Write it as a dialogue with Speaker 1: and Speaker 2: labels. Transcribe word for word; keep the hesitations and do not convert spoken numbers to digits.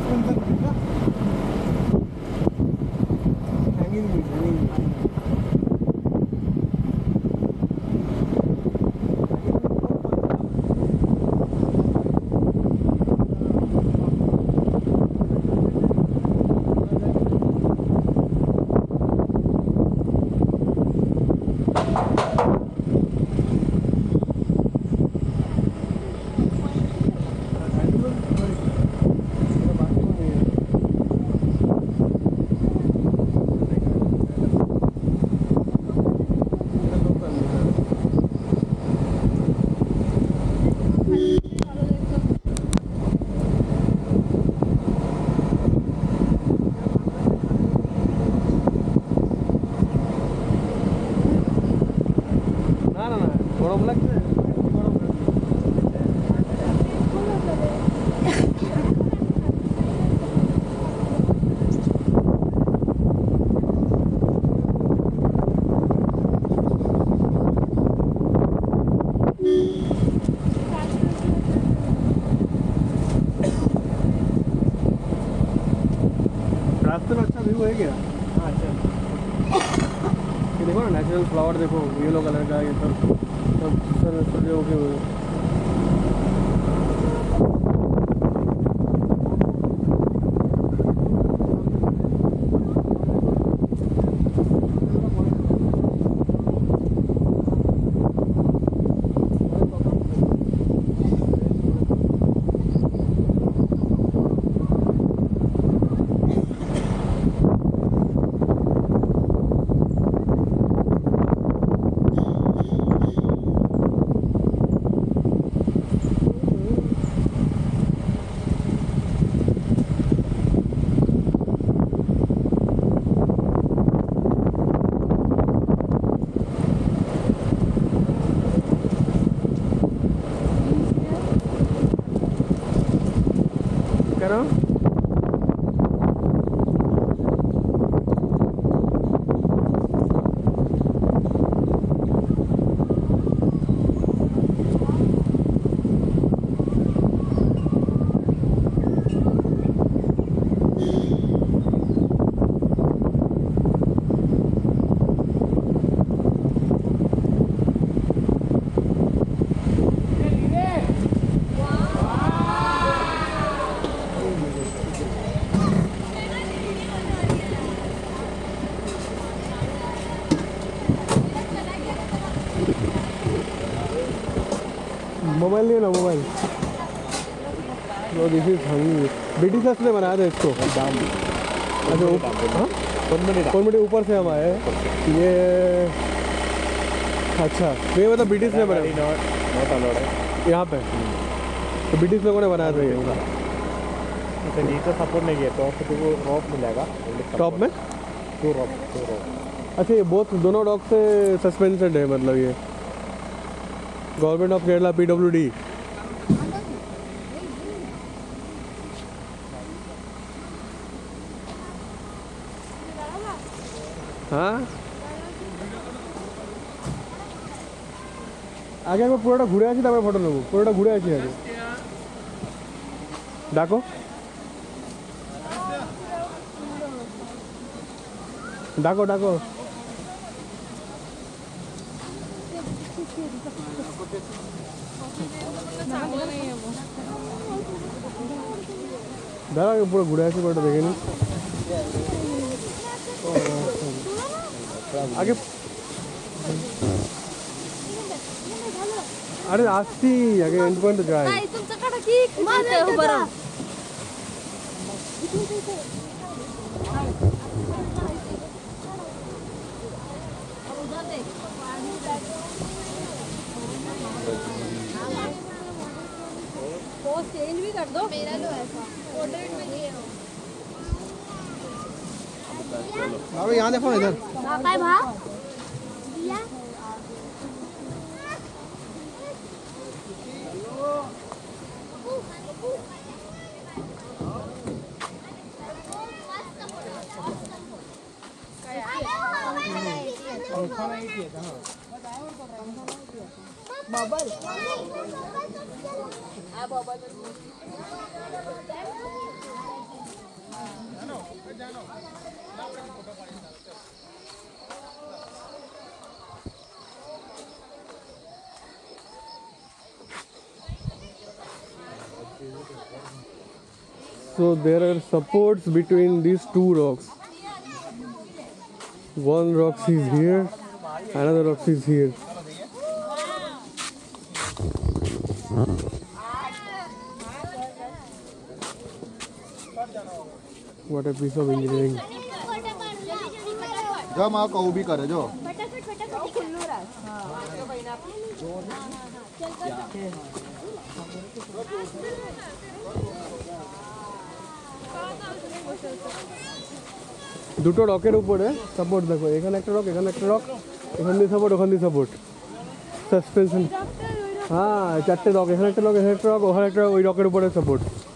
Speaker 1: hanging bridge, hanging bridge. रास्ते में अच्छा व्यू है क्या? हाँ अच्छा। ये देखो ना नेचुरल फ्लावर देखो, येलो कलर का ये सब सब सर सजे होके हुए। करो मोबाइल लियो ना मोबाइल। वो दिस इज हंगी ब्रिटिशर्स ने बनाया था इसको। अच्छा हाँ कौन मिनट ऊपर से हम आए ये। अच्छा ये मतलब ब्रिटिश ने बनाया यहाँ पे, तो ब्रिटिश लोगों ने बनाया था ये।
Speaker 2: नीचे सपोर्ट नहीं किया, टॉप पे वो रॉप मिलेगा
Speaker 1: टॉप में
Speaker 2: टू रॉप टू रॉप।
Speaker 1: अच्छा ये बहुत दोनों डॉग से सस्पेंशन है मतलब ये government of Kerala P W D. हाँ आगे আমি পুরোটা ঘুরে আসি তারপরে ফটো নেব। পুরোটা ঘুরে আসি আগে। ডাকো ডাকো ডাকো দাঁড়া পুরো ঘুরে আসি পুরোটা দেখে নি আগে। अरे आस्ती आगे एंड पॉइंट जाए।
Speaker 3: नाही तुमच्याकडे की मारते हो बरं। पोस्ट चेंज भी कर दो। मेरा लो ऐसा पोर्ट्रेट में नहीं है वो।
Speaker 1: अबे यहाँ देखो इधर।
Speaker 3: काय भाव? दिया बबल आ bubble
Speaker 1: So there are supports between these two rocks. One rock is here, another rock is here. What a piece of engineering.
Speaker 4: जो माँ को भी करे जो
Speaker 1: দুটো রকের উপরে সাপোর্ট দেখো, এখানে একটা রক, এখানে একটা রক, এখান দিয়ে সাপোর্ট, ওখান দিয়ে সাপোর্ট, সাসপেনশন। হ্যাঁ চারটে রক, এখানে একটা রক, এখানে একটা রক, ওখানে একটা, ওই রকের উপরে সাপোর্ট।